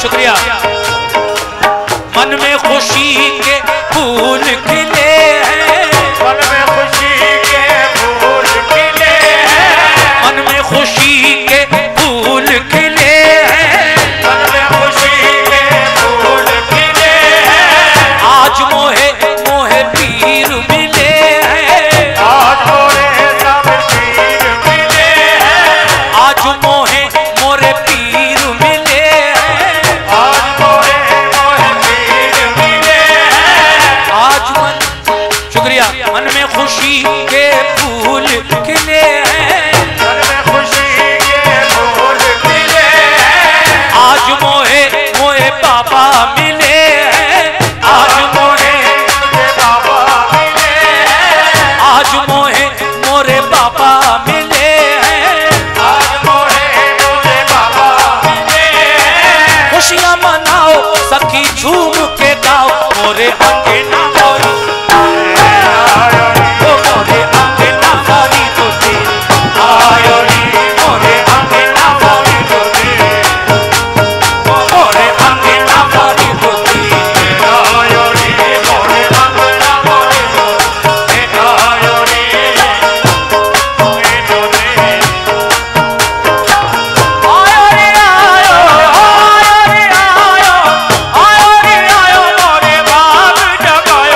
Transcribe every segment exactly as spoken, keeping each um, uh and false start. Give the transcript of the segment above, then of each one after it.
शुक्रिया। मन में खुशी के फूल खिले हैं, मन में खुशी के फूल खिले हैं, मन में खुशी के फूल खिले हैं, मन में खुशी के फूल खिले हैं। आज मोहे मोहे पीर मिले हैं, आज मोरे सब पीर मिले हैं, आज मोहे मोरे पीर मिले हैं, आज मोरे मोहे पीर मिले हैं। आज मन शुक्रिया मन में खुशी के फूल खिले हैं, मन में खुशी के फूल खिले हैं, आज मोहे मोहे पापा मिले हैं, आज मोहे मुझे बाबा मिले हैं, आज मोहे मोरे पापा मिले हैं, आज मोरे मुझे बाबा मिले हैं। खुशियां मनाओ सखी झूम के गाओ, मोरे अंगना मोरी ओ मोरे अंगना मोरी तो तेरी आयो नी, मोरे अंगना मोरी तो तेरी ओ मोरे अंगना मोरी तो तेरी आयो रे मोरे अंगना मोरे मोरे आयो रे मोरे मोरे आयो रे आयो आयो रे आयो आयो रे आयो मोरे बाप जगायो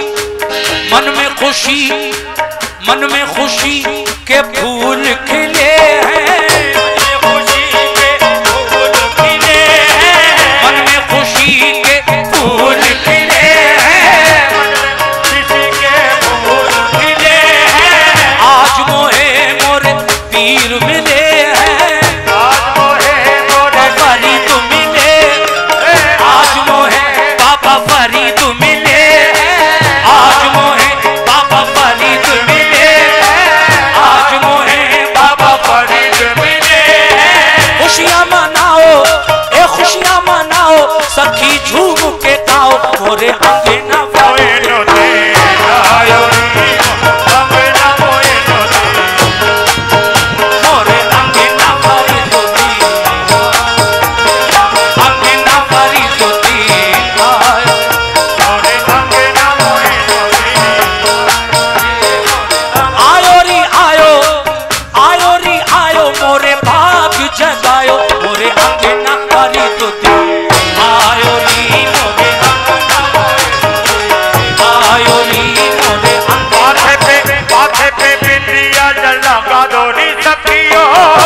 मन में खुशी, मन में खुशी के फूल खिले हैं, खुशी के फूल खिले हैं, मन में खुशी के फूल खिले हैं, खुशी के फूल खिले हैं। आज मोहे मोरे पीर मिले हैं, आज मोहे मोरे फरीद मिले, आज मोहे बाबा फरीद मिले, आज मोहे बाबा फरीद मिले, आज मोहे बाबा फरीद मिले। खुशियां मनाओ ए खुशियां मनाओ, सखी झूम के गाओ, मोरे अंगना मोए नो दे आयो नी अंगना मोए नो दे, मोरे अंगना फरीद दी, अंगना फरीद दी आए। मोरे अंगना मोए नो दे। आयो री आयो, आयो री आयो, मोरे भाग जगायो, मोरे अंगना फरीद दी आयो री, मोरे अंगना आयो री, मोरे माथे पे माथे पे बिंदिया लगा दोरी सखियो,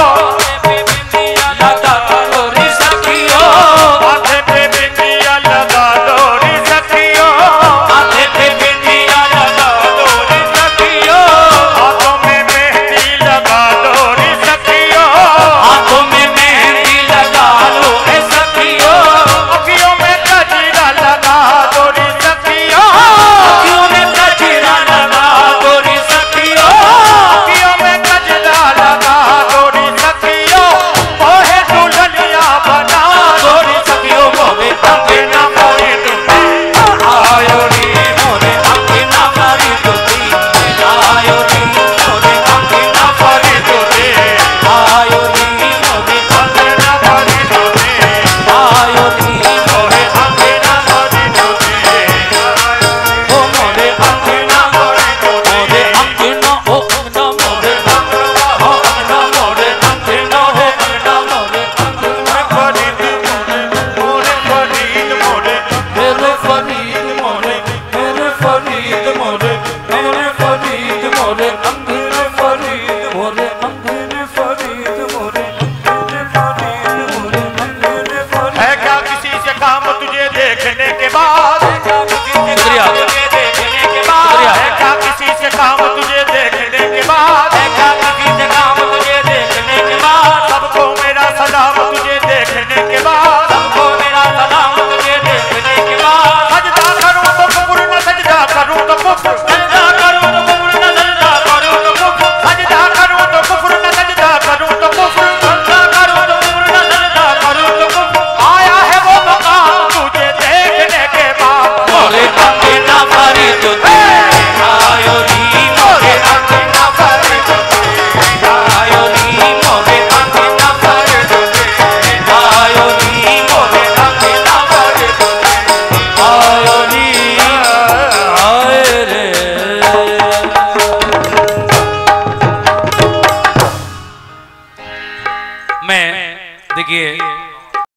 लगा री सखियो, माथे पे बिंदिया लगा दोरी सखियो, माथे पे बिंदिया लगा दोरी सखियो, हाथों में मेहंदी लगा दोरी सखियो, हाथों में मेहंदी लगा लो ए सखियो, अखियों में गजरा लगा दोरी सखियो, अखियों में गजरा लगा गोरी सखियो, अखियों में गजरा लगा दोरी सखियो, ओहे दुल्हनिया बना गोरी सखियो, मोरे अंगना मोए नो आयो री, मोरे अंगना फरीद दी आयो री, मोरे अंगना फरीद दे, आयो री, मोरे अंगना फरीद दे, आयो री, मोरे अंगना फरीद दे, ओ मोरे अंगना, मोरे अंगना, ओ अंगना मोरे, ओ अंगना मोरे अंगना, ओ अंगना मोरे अंगना, फरीद मोरे फरीद मोरे मेरे फरीद मोरे, मेरे फरीद मोरे, मेरे फरीद मोरे अंगने फरीद मोरे, अंगने फरीद मोरे, अंगने फरीद मोरे, अंगने फरीद। है क्या किसी से काम तुझे देखने के बाद, शुक्रिया, देखने के बाद है क्या किसी से काम तुझे देखने के बाद, है क्या किसी से काम तुझे देखने के बाद, सबको मेरा सलाम तुझे देखने के बाद, सबको मेरा सलाम तुझे देखने के बाद, सजदा करूं तो कुफर न सजदा करूं तो कुफर, सजदा